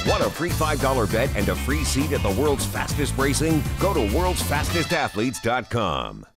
Want a free $5 bet and a free seat at the world's fastest racing? Go to worldsfastestathletes.com.